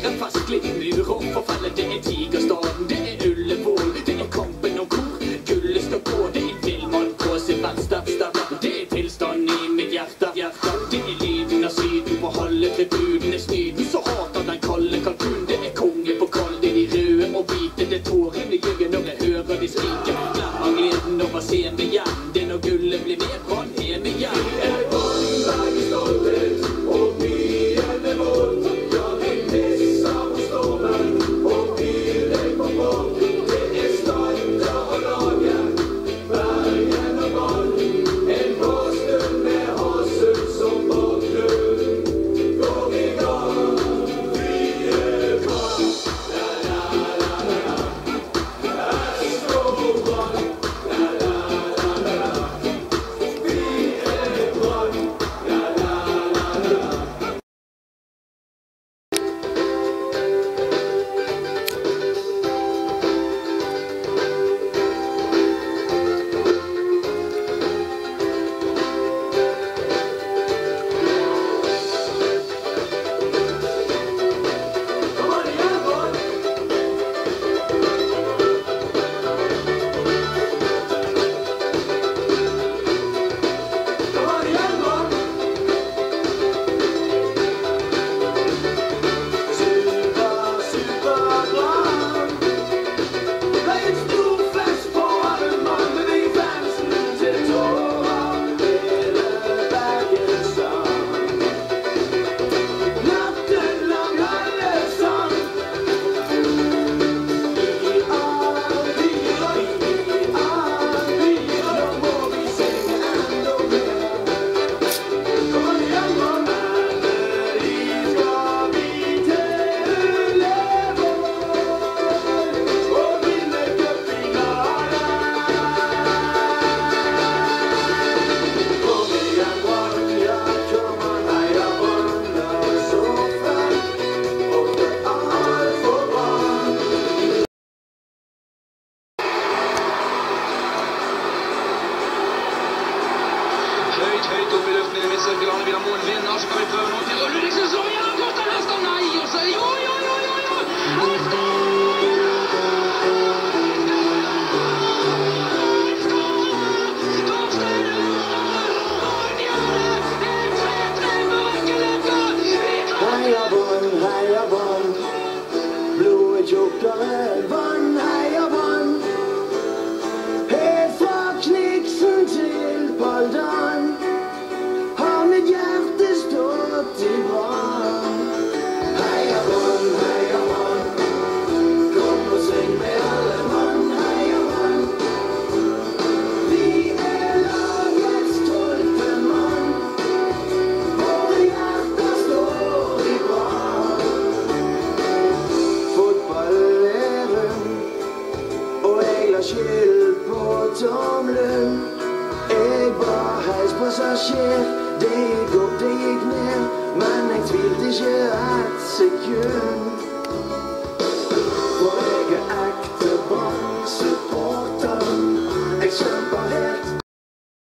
en festlig mur og forfellet. Det Tigerstaden, det Ullevål, det Kampen og kor. Gullet skal gå, det Vilman K sin venstefstemme. Det tilstanden i mitt hjerte. Det lyden av syden på halve tribunen. Snyden så hater den kalde kalkun. Det konge på kald, det de røde og hvite. Det tårene gjør når jeg hører de skrike. Glemmer gleden over å se meg igjen. Det når gullet blir med, vann hjemme igjen. Høyt opp i luften i det midtste. Bjarne Vidar Moen vinner. Så kan vi prøve noe til. Og Ludvigsen så gjennomkort av nesten. Nei, og så jo. Han Heia Brann, blodet tjukkere vann, heia Brann. Helt fra Kniksen til Paldan har mitt hjerte stått i brann. Heia Brann, kom og syng med alle mann, heia Brann. Vi lagets 12. mann, våre hjerter står i brann. Fotball og jeg la skyld på tommelen. Jeg var heispassasjer, det gikk opp, det